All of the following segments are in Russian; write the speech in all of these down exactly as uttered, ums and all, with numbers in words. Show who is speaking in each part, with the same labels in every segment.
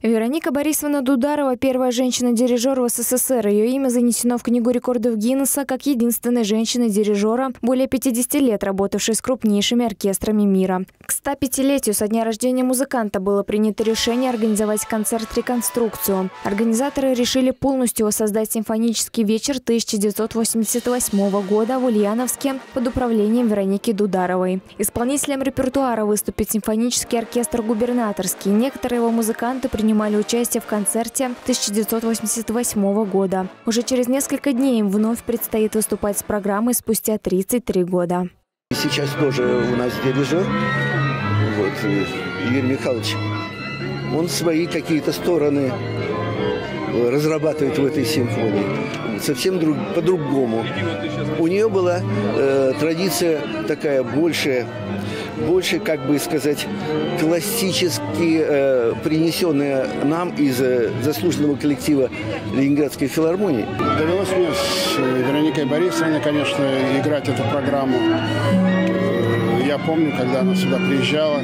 Speaker 1: Вероника Борисовна Дударова – первая женщина-дирижер в СССР. Ее имя занесено в Книгу рекордов Гиннесса как единственной женщины-дирижера, более пятидесяти лет работавшей с крупнейшими оркестрами мира. К стопятилетию со дня рождения музыканта было принято решение организовать концерт-реконструкцию. Организаторы решили полностью воссоздать симфонический вечер тысяча девятьсот восемьдесят восьмого года в Ульяновске под управлением Вероники Дударовой. Исполнителем репертуара выступит симфонический оркестр «Губернаторский». Некоторые его музыканты принимали принимали участие в концерте тысяча девятьсот восемьдесят восьмого года. Уже через несколько дней им вновь предстоит выступать с программой спустя тридцать три года.
Speaker 2: Сейчас тоже у нас дирижер, вот, Юрий Михайлович. Он свои какие-то стороны разрабатывает в этой симфонии. Совсем друг, по-другому. У нее была э, традиция такая больше, больше, как бы сказать, классически э, принесенная нам из э, заслуженного коллектива Ленинградской филармонии.
Speaker 3: Довелось мне с Вероникой Борисовной, конечно, играть эту программу. Я помню, когда она сюда приезжала,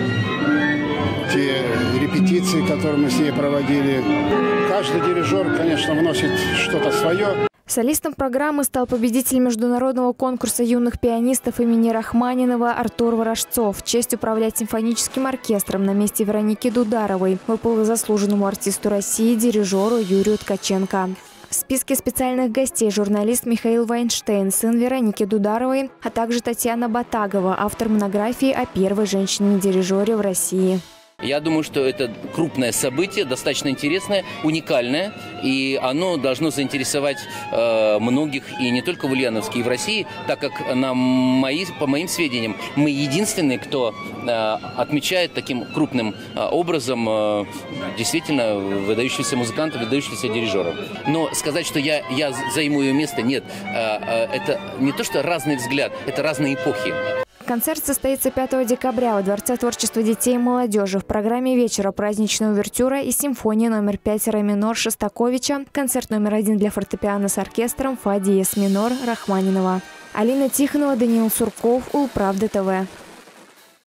Speaker 3: те репетиции, которые мы с ней проводили. Каждый дирижер, конечно, вносит что-то свое.
Speaker 1: Солистом программы стал победитель международного конкурса юных пианистов имени Рахманинова Артур Ворожцов. Честь управлять симфоническим оркестром на месте Вероники Дударовой выпала заслуженному артисту России, дирижеру Юрию Ткаченко. В списке специальных гостей журналист Михаил Вайнштейн, сын Вероники Дударовой, а также Татьяна Батагова, автор монографии о первой женщине-дирижере в России.
Speaker 4: Я думаю, что это крупное событие, достаточно интересное, уникальное, и оно должно заинтересовать э, многих, и не только в Ульяновске, и в России, так как на мои, по моим сведениям мы единственные, кто э, отмечает таким крупным э, образом э, действительно выдающихся музыкантов, выдающихся дирижеров. Но сказать, что я, я займу ее место, нет. Э, э, это не то, что разный взгляд, это разные эпохи.
Speaker 1: Концерт состоится пятого декабря во Дворце творчества детей и молодежи. В программе вечера праздничная увертюра и симфония номер пять ре минор Шостаковича, концерт номер один для фортепиано с оркестром фа диез минор Рахманинова. Алина Тихонова, Даниил Сурков, Улправда ТВ.